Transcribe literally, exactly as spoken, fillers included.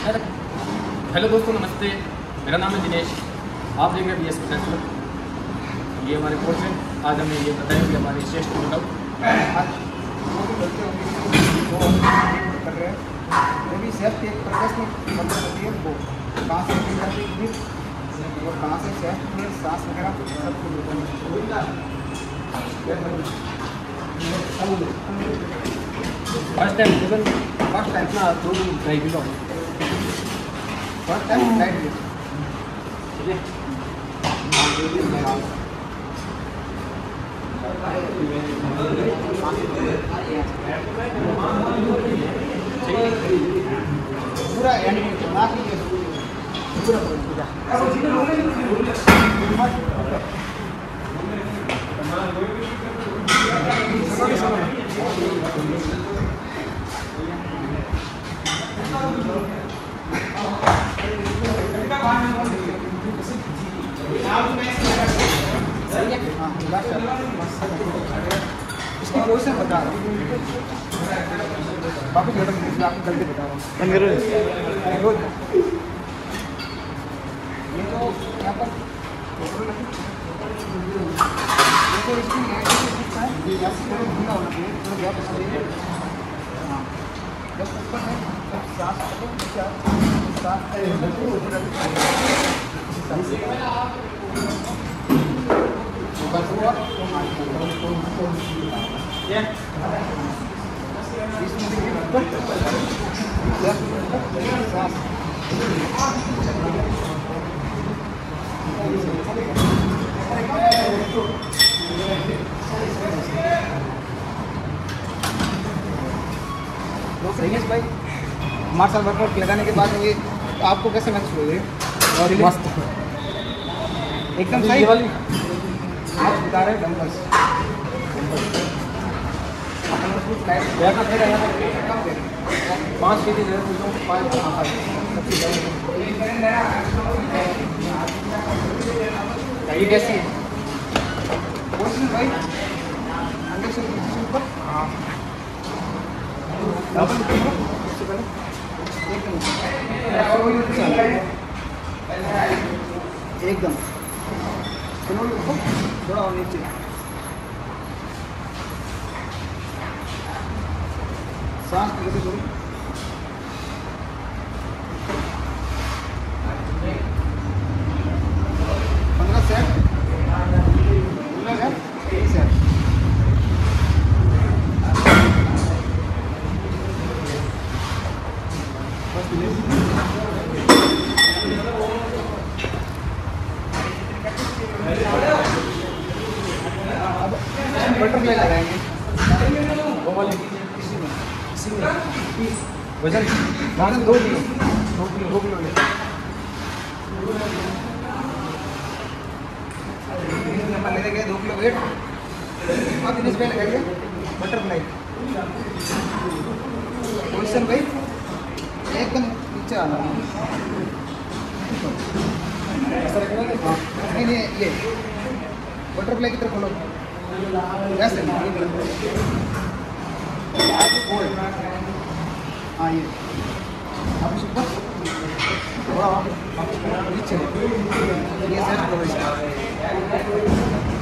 Hello दोस्तों, नमस्ते। मेरा नाम है दिनेश। आप देख रहे हैं बी एस फिटनेस क्लब। ये हमारे कोच हैं। आज हमें ये बताया कि हमारे श्रेष्ठ वर्कआउट आज जो भी करते होंगे वो कर रहे हैं। जो भी सेफ्ट एक प्रश्न मतलब होती है वो कहाँ से की जाती है और कहाँ से सेफ्ट में सांस वगैरह सब कुछ first time even first time इतना दो दिन ट्राई किया फर्स्ट टाइम लाइट ठीक है। पूरा एंड ना कीजिए पूरा पूरा इसकी पोजीशन बता रहा हूँ। वापस मैडम आपको गलती बता रहा हूँ। ये तो यहाँ पर देखो इसकी ढूंढना होना चाहिए थोड़ा गैप चाहिए। हाँ जब ऊपर है तब सांस सांस सही है भाई। हमारे साथ वर्कआउट लगाने के बाद ये आपको कैसे महसूस हो रही है? और मस्त एकदम सही वाली आप बता रहे हैं डंबल्स पाँच के जी ये कैसी है भाई? अंदर से ऊपर हाँ एकदम थोड़ा और नीचे सांस कैसे करूँ? पंद्रह सेट पंद्रह सेट सेट बटरफ्लाई लगाएंगे वो वाले वजन वजन दो किलो दो किलो दो किलो ले लेते गए दो किलो वेट और दिनेश भाई लगाइए बटरफ्लाई पोजिशन भाई एकदम नीचे आना। नहीं नहीं ये बटरफ्लाई की तरफ खोलो ऐसे हाँ ये आप ऊपर थोड़ा नीचे ये सेट करो इसका।